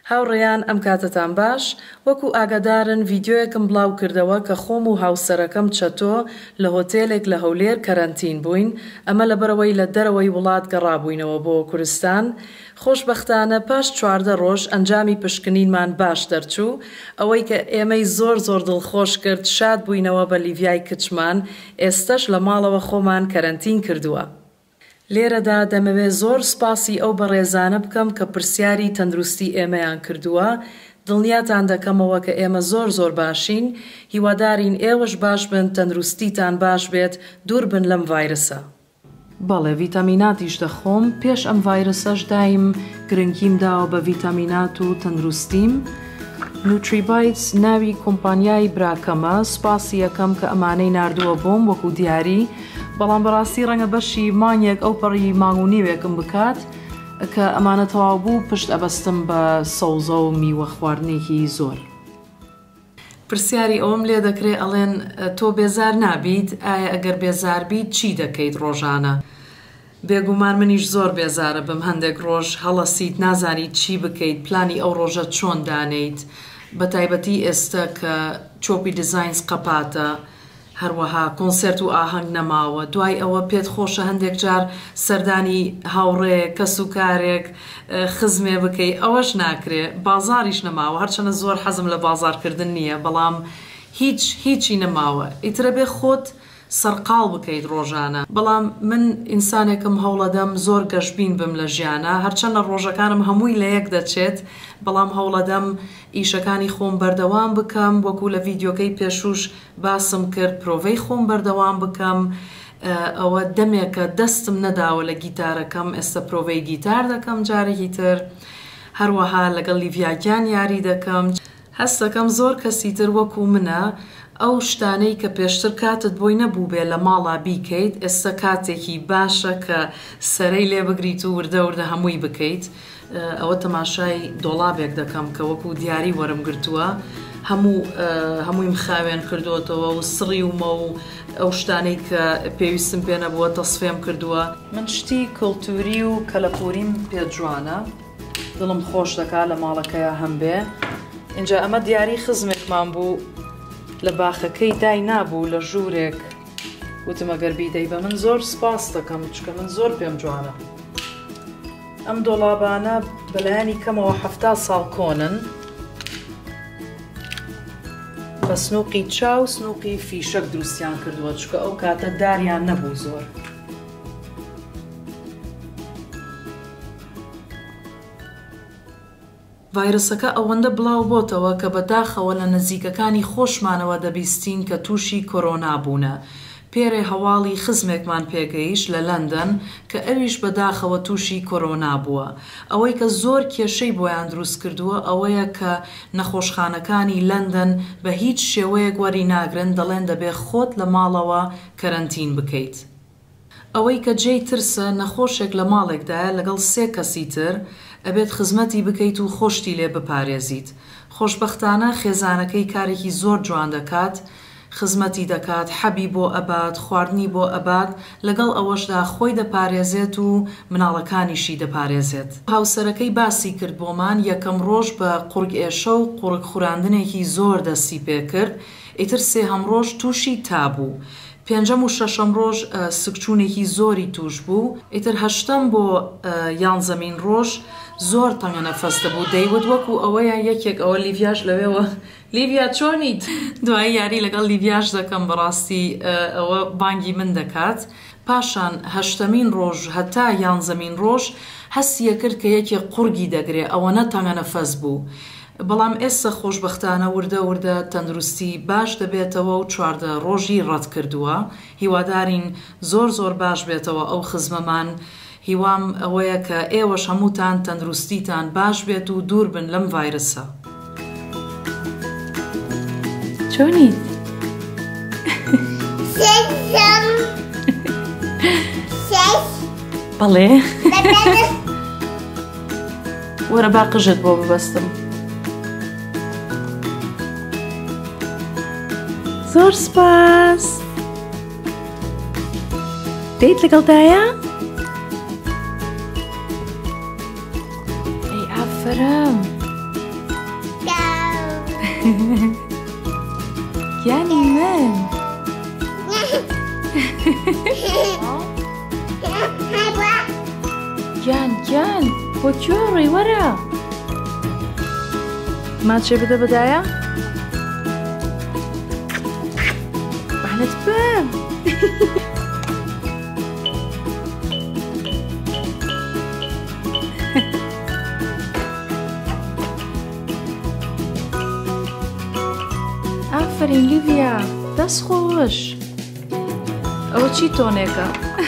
هاوڕێیان ئەم کاتتان باش وەکو ئاگادارن ڤیدیۆیەکم بڵاو کردەوە کە خۆم و هاوسەرەکەم چەتۆ لە هۆتێلێک لە هەولێر کەرەنتین بووین ئەمە لەبەرەوەی لە دەرەوەی وڵات گەڕابووینەوە بۆ کوردستان. خۆشبەختانە پاش 14 ڕۆژ ئەنجامی پشکنینمان باش دەرچوو ئەوەی کە ئێمەی زۆر دڵخۆش کرد شاد بووینەوە بە لیڤیای کچمان ئێستش لە ماڵەوە خۆمان کەرەنتین کردووە. لێرەدا دەمەوێت زۆر سپاسی ئەو بەڕێزانە بکەم کە پرسیاری تەندروستی ئێمەیان کردووە. دڵنیاتان دەکەمەوە کە ئێمە زۆر باشین، هیوادارین ئێوەش باش بن، تەندروستیتان باش بێت، دوور بن لەم ڤایرسە. بەڵێ ڤیتامیناتیش دەخۆم، پێش ئەم ڤایرسەش دایم گرنگیم داوە بە ڤیتامینات و تەندروستیم. نوتریبایتس ناوی کۆمپانیای براکەمە، سپاسی یەکەم کە ئەمانەی ناردووە بۆم وەکو دیاری، بەڵام بەڕاستی ڕەنگە بەشی مانگێک ئەو پەڕی مانگ و نیوێکم بکات کە ئەمانە تەواو بوو پشت ئەبەستم بە سەوزە و میوە خواردنێکی زۆر. پرسیاری ئەوم لێ دەکرێت ئەڵێن تۆ بێزار نابیت، ئایا ئەگەر بێزار بیت چی دەکەیت ڕۆژانە؟ بێگومان منیش زۆر بێزارە بم، هەندێک ڕۆژ هەڵەسیت نازانیت چی بکەیت، پلانی ئەو ڕۆژە چۆن دانیت، بە تایبەتی ئێستا کە چۆپی دیزاینز قەپاتە، هەروەها کۆنسێرت و ئاهەنگ نەماوە، دوای ئەوە پێت خۆشە هەندێک جار سەردانی هاوڕێ کەس و کارێک خزمێ بکەی، ئەوەش ناکرێ، بازاریش نەماوە، هەرچەنە زۆر حەزم لە بازارکردن نییە، بەڵام هیچی نەماوە، ئیترە بێ خۆت سەرقاڵ بکەیت ڕۆژانە. بەڵام من ئینسانێکم هەوڵەدەم زۆر گەشتبین بم لە ژیانە، هەرچەندە ڕۆژەکانم هەمووی لە یەک دەچێت، بەڵام هەوڵەدەم ئیشەکانی خۆم بەردەوام بکەم، وەکو لە ڤیدیۆکەی پێشوش باسم کرد پرۆڤەی خۆم بەردەوام بکەم. ئەوە دەمێکە دەستم نەداوە لە گیتارەکەم، ئێستا پرۆڤەی گیتار دەکەم جارێکی تر، هەروەها لەگەڵ لیڤیاگیان یاری دەکەم. هەستەکەم زۆر کەسی تر وەکو منە ئەو شتانەی کە پێشتر کاتت بۆی نەبوو بێ لە ماڵا بیکەیت، ئێستا کاتێکی باشە کە سەرەی لێ بگریت و وردە هەمووی بکەیت. ئەوە تەماشای دۆڵابێک دەکەم کە وەکو دیاری وەرم گرتووە، هەمووی مخاوێن کردوتەوە و سڕی ومە و ئەو شتانەی کە پێویستم پێ نەبووە تەسفێم کردووە. من شتی کەڵتوری و کەلەپۆریم پێ جوانە، دڵم خۆش دەکات لە ماڵەکەیە هەم بێ. اینجا ئەمە دیاری خزمێکمان بوو لە باخەکەی دای نابوو لە ژوورێک، وتم ئەگەر بیدەی بە من زۆر سپاس دەکەم چکە من زۆر پێم جوانە. ئەم دۆڵابانە بەلایانی کەمەوە 70 ساڵ کۆنن، بە سنووقی چاو سنووقی فیشەک دروستیان کردووە چکە ئەو کاتە داریان نەبوو زۆر. ڤایرسەکە ئەوەندە بڵاو بۆتەوە کە بەداخەوە لە نزیکەکانی خۆشمانەوە دەبیستین کە تووشی کۆرۆنا بوونە. پێرێ هەواڵی خزمێکمان پێگەیشت لە لەندەن کە ئەویش بەداخەوە تووشی کۆرۆنا بووە. ئەوەی کە زۆر کێشەی بۆیان دروست کردووە ئەوەیە کە نەخۆشخانەکانی لەندەن بە هیچ شێوەیەک وەری ناگرن، دەڵێن دەبێ خۆت لە ماڵەوە کەرەنتین بکەیت. ئەوەی کە جێی ترسە نەخۆشێک لە ماڵێکدایە لەگەڵ 3 کەسی تر ئەبێت خزمەتی بکەیت و خۆشتی لێ بپارێزیت. خۆشبەختانە خێزانەکەی کارێکی زۆر جوان دەکات، خزمەتی دەکات، حەبی بۆ ئەبات، خواردنی بۆ ئەبات، لەگەڵ ئەوەشدا خۆی دەپارێزێت و مناڵەکانیشی دەپارێزێت. هاوسەرەکەی باسی کرد بۆمان یەکەم ڕۆژ بە قورگ ئێشە و قورگ خوراندنێکی زۆر دەستی پێ کرد، ئیتر 3هەم ڕۆژ تووشی تابوو. 5ەم و 6ەم ڕۆژ سکچوونێکی زۆری توش بوو، ئیتر 8ەم بۆ 11مین ڕۆژ زۆر تەنگە نەفەس دەبوو، دەیوت وەکو ئەوەیە یەکێک ئەوە لیڤیاش لەوێەوە لیڤیا چۆنیت؟ دوای یاری لەگەڵ لیڤیاش دەکەم، بەڕاستی ئەوە بانگی من دەکات. پاشان 8مین ڕۆژ هەتا 11مین ڕۆژ هەستیە کرد کە یەکێک قورگی دەگرێ، ئەوەنە تەنگە نەفەس بوو. بەڵام ئێستا خۆشبەختانە وردە تەندروستی باش دەبێتەوە و 14 ڕۆژی ڕەت کردووە. هیوادارین زۆر باش بێتەوە ئەو خزمەمان. هیوام ئەوەیە کە ئێوەش هەمووتان تەندروستیتان باش بێت و دوور بن لەم ڤایرسە. چۆنیت؟ بەڵێ وەرە با قژت بۆ ببەستم. زۆر سپاس. دەیت لەگەڵدایە؟ ئەی ئافرەم گیانی من گیان بۆ کێڕی وەرە ماچێ بدە بەدایە؟ بەحنت بم ئافرین لیڤیا دەست خۆش ئەوە چی تۆنێکە؟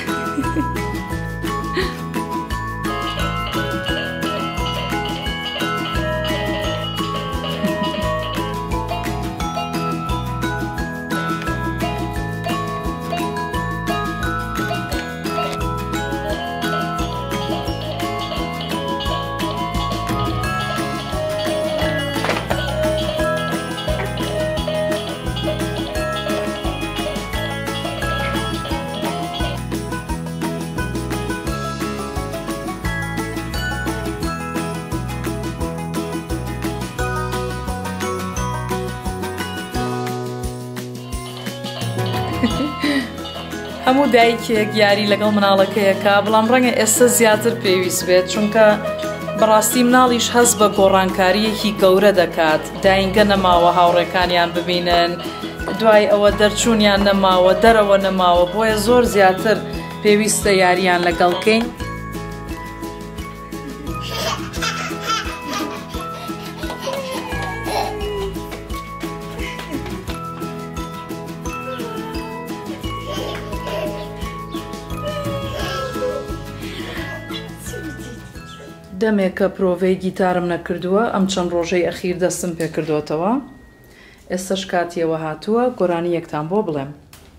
هەموو دایکێک یاری لەگەڵ مناڵەکەیەکە بەڵام ڕەنگە ئێستا زیاتر پێویست بێت چونکە بەڕاستی مناڵیش هەست بە گۆڕانکاریەکی گەورە دەکات داینگە نەماوە هاوڕێکانیان ببینن دوای ئەوە دەرچوونیان نەماوە دەرەوە نەماوە بۆیە زۆر زیاتر پێویستە یاریان لەگەڵکەین دەمێک کە پرۆڤەی گیتارم نەکردووە ئەم چەند ڕۆژەی ئەخیر دەستم پێ کردوتەوە ئێستش کاتیەوە هاتووە گۆرانی یەکتان بۆ بڵێم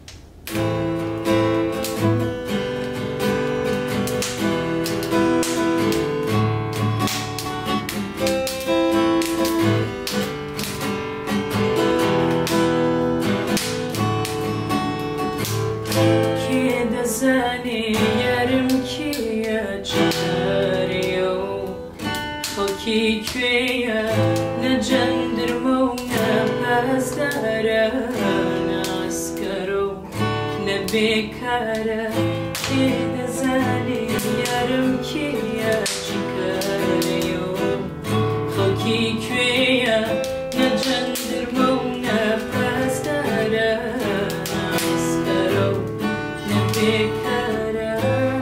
کوێیە نەجەندرمە و نەپەسدارە ناسکەرە و نەبێکارە کێ دەزانێ یارم کێیە چیکارەیە و خەڵکی کوێیە نەجەندرمە و نەپەسدارە ناسکەرە و نەبێکارە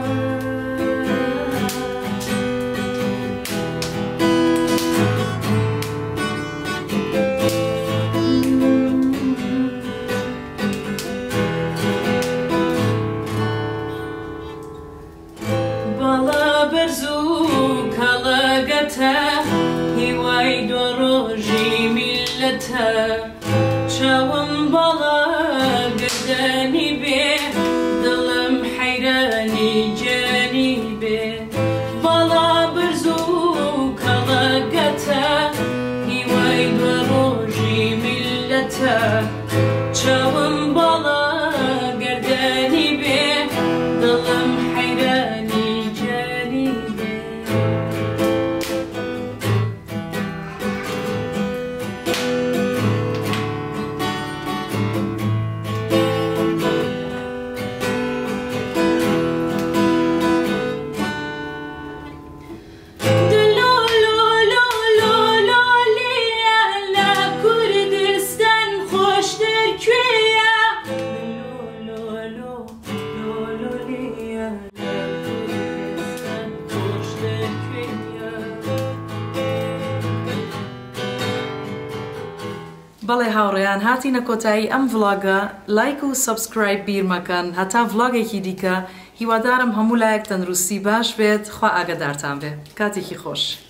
هیوای دۆ ڕۆژی میلەتە چاوم بەڵا گردانی بێ دڵم حەیرانی جانی بێ بەڵا بەرز و کەڵەگەتە هیوای دۆ ڕۆژی میلەتە چاوم بەڵا گردانی بێ دڵم حەیرانی جانی بێ بەڵێ هاوڕێیان هاتینە کۆتایی ئەم ڤڵاگە لایک و سەبسکرایب بیر مەکەن هەتا ڤڵاگێکی دیکە هیوادارم هەموو لایەک تەندروستی باش بێت خوا ئاگادارتان بێ کاتێکی خۆش